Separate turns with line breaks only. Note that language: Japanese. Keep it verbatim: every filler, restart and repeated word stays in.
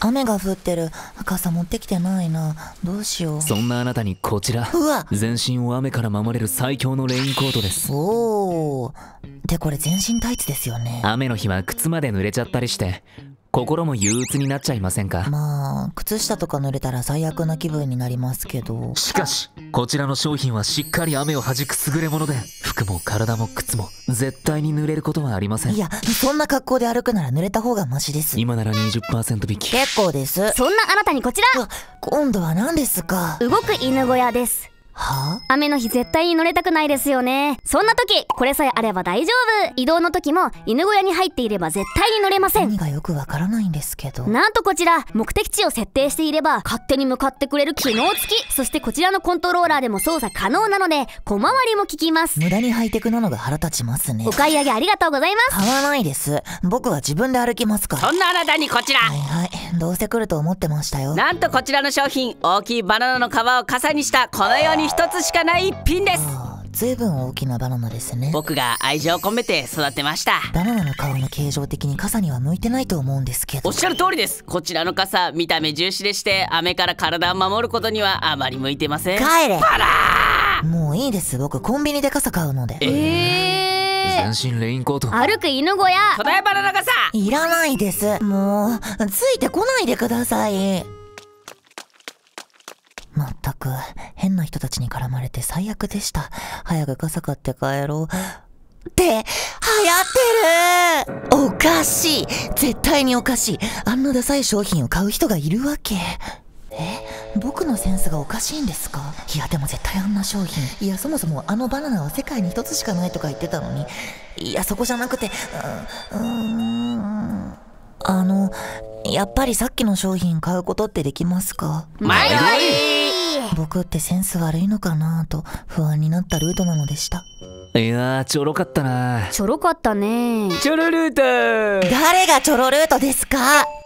雨が降ってる。傘持ってきてないな。どうしよう。
そんなあなたにこちら、
うわ、
全身を雨から守れる最強のレインコートです。
おお。でこれ全身タイツですよね。
雨の日は靴まで濡れちゃったりして心も憂鬱になっちゃいませんか？
まあ靴下とか濡れたら最悪な気分になりますけど。
しかしこちらの商品はしっかり雨を弾く優れもので、服も体も靴も絶対に濡れることはありません。
いや、そんな格好で歩くなら濡れた方がマシです。
今なら にじゅっパーセント 引き。
結構です。
そんなあなたにこちら、
今度は何ですか？
動く犬小屋です。
はあ？
雨の日絶対に乗れたくないですよね。そんな時これさえあれば大丈夫。移動の時も犬小屋に入っていれば絶対に乗れません。
何がよくわからないんですけど。
なんとこちら目的地を設定していれば勝手に向かってくれる機能付き。そしてこちらのコントローラーでも操作可能なので小回りも利きます。
無駄にハイテクなのが腹立ちますね。
お買い上げありがとうございます。
買わないです。僕は自分で歩きますから。
そんなあなたにこちら、
はいはい、どうせ来ると思ってましたよ。
なんとこちらの商品、大きいバナナの皮を傘にしたこの世に一つしかない一品です。
ああ、ずいぶん大きなバナナですね。
僕が愛情を込めて育てました。
バナナの皮の形状的に傘には向いてないと思うんですけど。
おっしゃる通りです。こちらの傘、見た目重視でして雨から体を守ることにはあまり向いてません。
帰れ。
パラー。
もういいです。僕コンビニで傘買うので。
えー、
全身レインコート。
歩く犬小屋。
巨大バナナ傘
いらないです。もうついてこないでください。まったく変な人たちに絡まれて最悪でした。早く傘買って帰ろう。って流行ってる。おかしい。絶対におかしい。あんなダサい商品を買う人がいるわけ。え、僕のセンスがおかしいんですか？いやでも絶対あんな商品、いやそもそもあのバナナは世界に一つしかないとか言ってたのに、いやそこじゃなくて、う、うーん、あのやっぱりさっきの商品買うことってできますか？
前より
僕ってセンス悪いのかなと不安になったルートなのでした。
いやーちょろかったな。
ちょろかったね。
チョロルート。
誰がチョロルートですか？